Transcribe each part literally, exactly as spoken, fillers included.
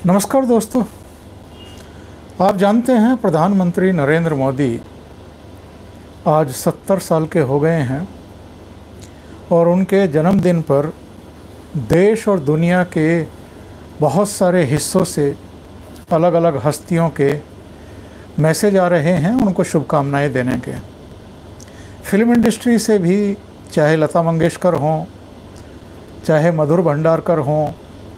नमस्कार दोस्तों, आप जानते हैं प्रधानमंत्री नरेंद्र मोदी आज सत्तर साल के हो गए हैं और उनके जन्मदिन पर देश और दुनिया के बहुत सारे हिस्सों से अलग अलग हस्तियों के मैसेज आ रहे हैं उनको शुभकामनाएं देने के। फिल्म इंडस्ट्री से भी, चाहे लता मंगेशकर हों, चाहे मधुर भंडारकर हों,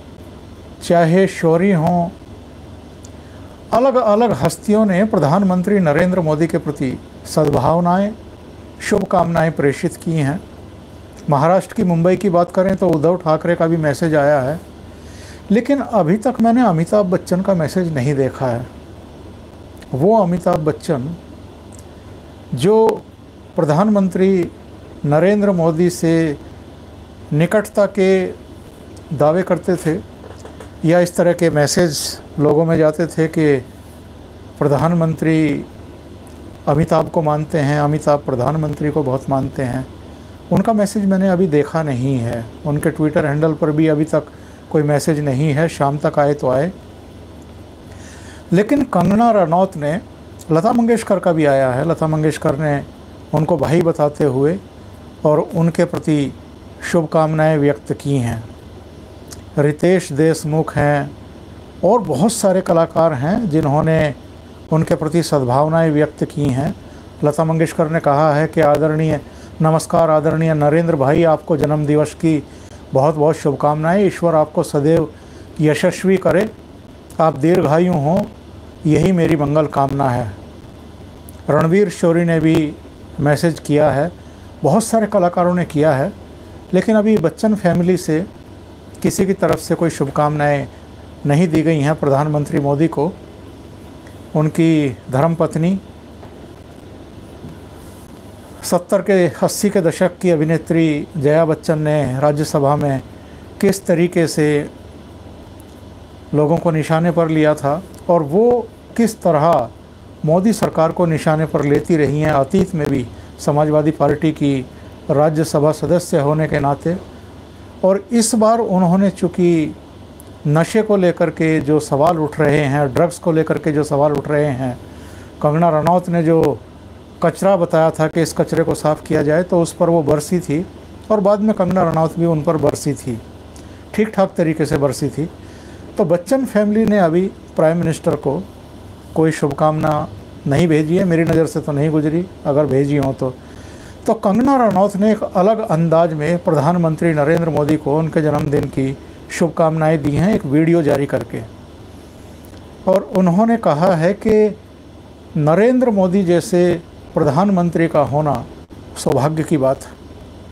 चाहे शौरी हों, अलग अलग हस्तियों ने प्रधानमंत्री नरेंद्र मोदी के प्रति सद्भावनाएं, शुभकामनाएं प्रेषित की हैं। महाराष्ट्र की मुंबई की बात करें तो उद्धव ठाकरे का भी मैसेज आया है, लेकिन अभी तक मैंने अमिताभ बच्चन का मैसेज नहीं देखा है। वो अमिताभ बच्चन जो प्रधानमंत्री नरेंद्र मोदी से निकटता के दावे करते थे या इस तरह के मैसेज लोगों में जाते थे कि प्रधानमंत्री अमिताभ को मानते हैं, अमिताभ प्रधानमंत्री को बहुत मानते हैं, उनका मैसेज मैंने अभी देखा नहीं है। उनके ट्विटर हैंडल पर भी अभी तक कोई मैसेज नहीं है। शाम तक आए तो आए। लेकिन कंगना रनौत ने, लता मंगेशकर का भी आया है, लता मंगेशकर ने उनको भाई बताते हुए और उनके प्रति शुभकामनाएं व्यक्त की हैं। रितेश देशमुख हैं और बहुत सारे कलाकार हैं जिन्होंने उनके प्रति सद्भावनाएं व्यक्त की हैं। लता मंगेशकर ने कहा है कि आदरणीय नमस्कार आदरणीय नरेंद्र भाई, आपको जन्म दिवस की बहुत बहुत शुभकामनाएं। ईश्वर आपको सदैव यशस्वी करे, आप दीर्घायु हों, यही मेरी मंगल कामना है। रणवीर शौरी ने भी मैसेज किया है, बहुत सारे कलाकारों ने किया है, लेकिन अभी बच्चन फैमिली से किसी की तरफ से कोई शुभकामनाएं नहीं दी गई हैं प्रधानमंत्री मोदी को। उनकी धर्मपत्नी, सत्तर के अस्सी के दशक की अभिनेत्री जया बच्चन ने राज्यसभा में किस तरीके से लोगों को निशाने पर लिया था और वो किस तरह मोदी सरकार को निशाने पर लेती रही हैं अतीत में भी, समाजवादी पार्टी की राज्यसभा सदस्य होने के नाते। और इस बार उन्होंने चूँकि नशे को लेकर के जो सवाल उठ रहे हैं, ड्रग्स को लेकर के जो सवाल उठ रहे हैं, कंगना रनौत ने जो कचरा बताया था कि इस कचरे को साफ़ किया जाए, तो उस पर वो बरसी थी और बाद में कंगना रनौत भी उन पर बरसी थी, ठीक ठाक तरीके से बरसी थी। तो बच्चन फैमिली ने अभी प्राइम मिनिस्टर को कोई शुभकामना नहीं भेजी है, मेरी नज़र से तो नहीं गुजरी, अगर भेजी हो तो तो कंगना रनौत ने एक अलग अंदाज में प्रधानमंत्री नरेंद्र मोदी को उनके जन्मदिन की शुभकामनाएं दी हैं, एक वीडियो जारी करके। और उन्होंने कहा है कि नरेंद्र मोदी जैसे प्रधानमंत्री का होना सौभाग्य की बात है।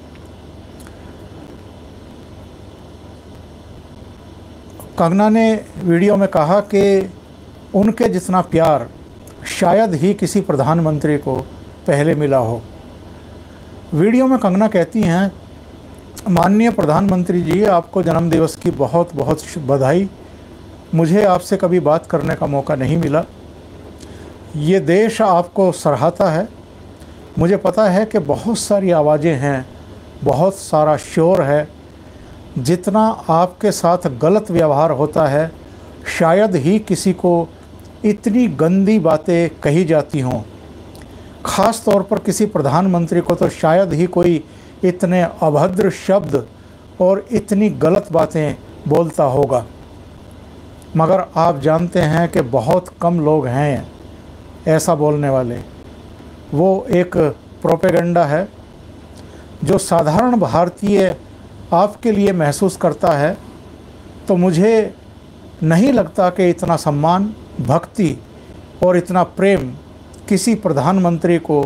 कंगना ने वीडियो में कहा कि उनके जितना प्यार शायद ही किसी प्रधानमंत्री को पहले मिला हो। वीडियो में कंगना कहती हैं, माननीय प्रधानमंत्री जी, आपको जन्मदिवस की बहुत बहुत बधाई। मुझे आपसे कभी बात करने का मौका नहीं मिला। ये देश आपको सराहता है। मुझे पता है कि बहुत सारी आवाज़ें हैं, बहुत सारा शोर है। जितना आपके साथ गलत व्यवहार होता है, शायद ही किसी को इतनी गंदी बातें कही जाती हों। ख़ास तौर पर किसी प्रधानमंत्री को तो शायद ही कोई इतने अभद्र शब्द और इतनी गलत बातें बोलता होगा। मगर आप जानते हैं कि बहुत कम लोग हैं ऐसा बोलने वाले। वो एक प्रोपेगेंडा है जो साधारण भारतीय आपके लिए महसूस करता है। तो मुझे नहीं लगता कि इतना सम्मान, भक्ति और इतना प्रेम किसी प्रधानमंत्री को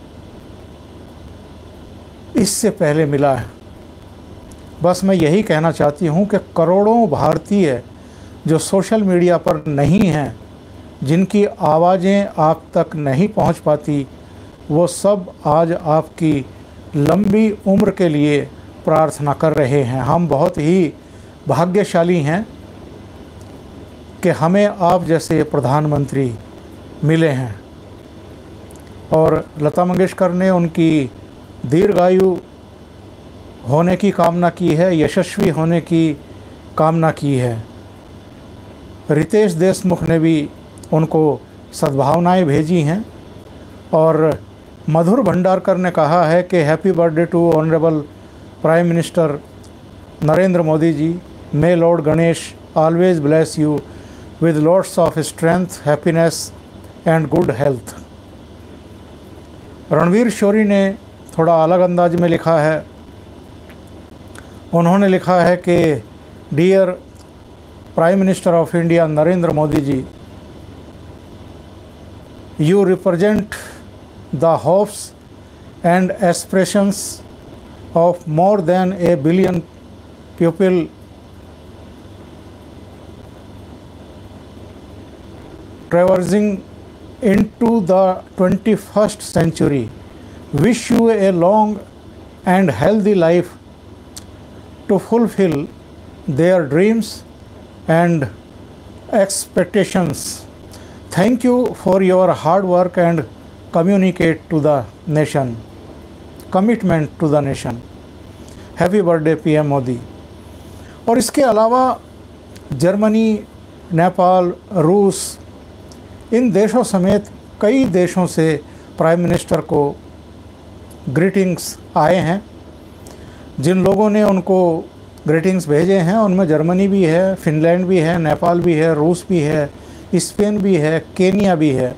इससे पहले मिला है। बस मैं यही कहना चाहती हूँ कि करोड़ों भारतीय जो सोशल मीडिया पर नहीं हैं, जिनकी आवाज़ें आप तक नहीं पहुँच पाती, वो सब आज आपकी लंबी उम्र के लिए प्रार्थना कर रहे हैं। हम बहुत ही भाग्यशाली हैं कि हमें आप जैसे प्रधानमंत्री मिले हैं। और लता मंगेशकर ने उनकी दीर्घायु होने की कामना की है, यशस्वी होने की कामना की है। रितेश देशमुख ने भी उनको सद्भावनाएं भेजी हैं। और मधुर भंडारकर ने कहा है कि happy birthday to honourable prime minister Narendra Modi ji, may lord Ganesh always bless you with lots of strength, happiness and good health. Ranveer Shorey ने थोड़ा अलग अंदाज में लिखा है। उन्होंने लिखा है कि dear prime minister of India Narendra Modi ji, you represent the hopes and aspirations of more than a billion people traversing into the twenty-first century. Wish you a long and healthy life to fulfill their dreams and expectations. Thank you for your hard work and communicate to the nation, commitment to the nation. Happy birthday P M Modi. और इसके अलावा Germany, Nepal, रूस, इन देशों समेत कई देशों से prime minister को ग्रीटिंग्स आए हैं। जिन लोगों ने उनको ग्रीटिंग्स भेजे हैं उनमें जर्मनी भी है, फिनलैंड भी है, नेपाल भी है, रूस भी है, स्पेन भी है, केनिया भी है।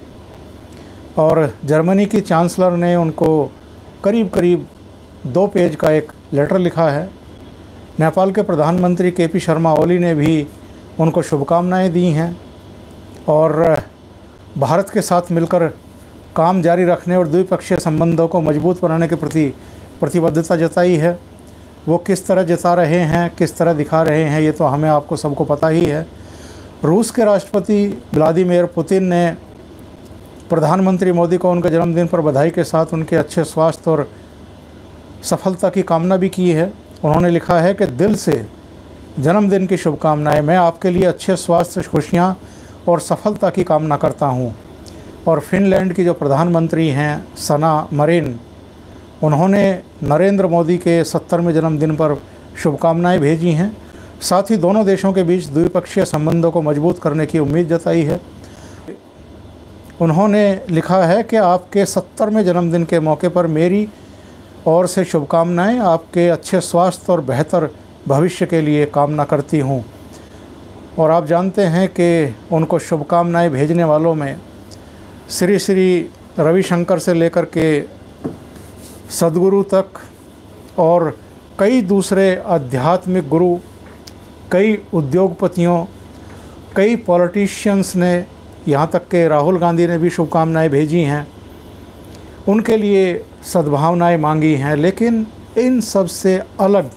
और जर्मनी की चांसलर ने उनको करीब करीब दो पेज का एक लेटर लिखा है। नेपाल के प्रधानमंत्री के पी शर्मा ओली ने भी उनको शुभकामनाएं दी हैं और भारत के साथ मिलकर काम जारी रखने और द्विपक्षीय संबंधों को मजबूत बनाने के प्रति प्रतिबद्धता जताई है। वो किस तरह जता रहे हैं, किस तरह दिखा रहे हैं, ये तो हमें आपको सबको पता ही है। रूस के राष्ट्रपति व्लादिमीर पुतिन ने प्रधानमंत्री मोदी को उनके जन्मदिन पर बधाई के साथ उनके अच्छे स्वास्थ्य और सफलता की कामना भी की है। उन्होंने लिखा है कि दिल से जन्मदिन की शुभकामनाएं, मैं आपके लिए अच्छे स्वास्थ्य, खुशियां और सफलता की कामना करता हूं। और फिनलैंड की जो प्रधानमंत्री हैं सना मरीन, उन्होंने नरेंद्र मोदी के सत्तरवें जन्मदिन पर शुभकामनाएं भेजी हैं। साथ ही दोनों देशों के बीच द्विपक्षीय संबंधों को मजबूत करने की उम्मीद जताई है। उन्होंने लिखा है कि आपके सत्तरवें जन्मदिन के मौके पर मेरी ओर से शुभकामनाएं, आपके अच्छे स्वास्थ्य और बेहतर भविष्य के लिए कामना करती हूं। और आप जानते हैं कि उनको शुभकामनाएं भेजने वालों में श्री श्री रविशंकर से लेकर के सद्गुरु तक और कई दूसरे आध्यात्मिक गुरु, कई उद्योगपतियों, कई पॉलिटिशियंस ने, यहाँ तक के राहुल गांधी ने भी शुभकामनाएं भेजी हैं, उनके लिए सद्भावनाएं मांगी हैं। लेकिन इन सब से अलग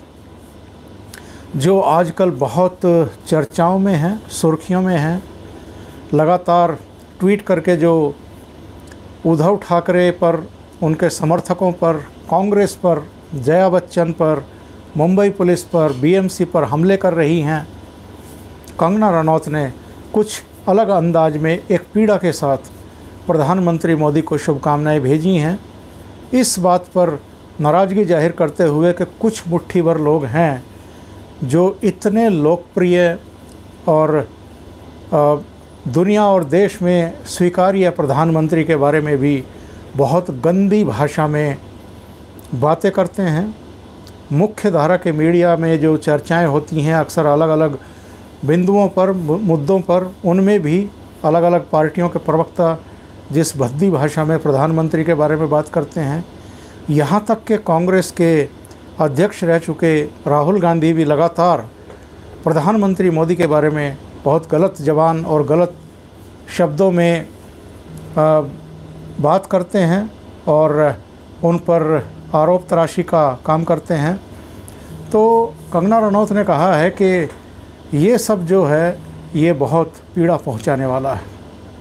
जो आजकल बहुत चर्चाओं में हैं, सुर्खियों में हैं, लगातार ट्वीट करके जो उद्धव ठाकरे पर, उनके समर्थकों पर, कांग्रेस पर, जया बच्चन पर, मुंबई पुलिस पर, बी एम सी पर हमले कर रही हैं, कंगना रनौत ने कुछ अलग अंदाज में एक पीड़ा के साथ प्रधानमंत्री मोदी को शुभकामनाएं भेजी हैं। इस बात पर नाराज़गी जाहिर करते हुए कि कुछ मुट्ठी भर लोग हैं जो इतने लोकप्रिय और दुनिया और देश में स्वीकार्य प्रधानमंत्री के बारे में भी बहुत गंदी भाषा में बातें करते हैं। मुख्य धारा के मीडिया में जो चर्चाएं होती हैं अक्सर अलग अलग बिंदुओं पर, मुद्दों पर, उनमें भी अलग अलग पार्टियों के प्रवक्ता जिस भद्दी भाषा में प्रधानमंत्री के बारे में बात करते हैं, यहाँ तक कि कांग्रेस के अध्यक्ष रह चुके राहुल गांधी भी लगातार प्रधानमंत्री मोदी के बारे में बहुत गलत ज़बान और गलत शब्दों में आ, बात करते हैं और उन पर आरोप तराशी का काम करते हैं। तो कंगना रनौत ने कहा है कि ये सब जो है ये बहुत पीड़ा पहुंचाने वाला है।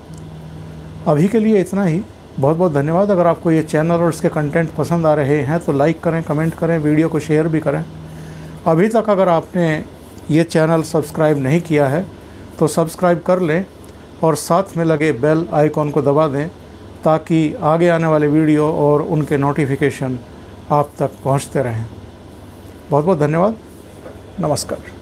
अभी के लिए इतना ही। बहुत बहुत धन्यवाद। अगर आपको ये चैनल और इसके कंटेंट पसंद आ रहे हैं तो लाइक करें, कमेंट करें, वीडियो को शेयर भी करें। अभी तक अगर आपने ये चैनल सब्सक्राइब नहीं किया है तो सब्सक्राइब कर लें और साथ में लगे बेल आइकॉन को दबा दें ताकि आगे आने वाले वीडियो और उनके नोटिफिकेशन आप तक पहुंचते रहें। बहुत बहुत धन्यवाद। नमस्कार।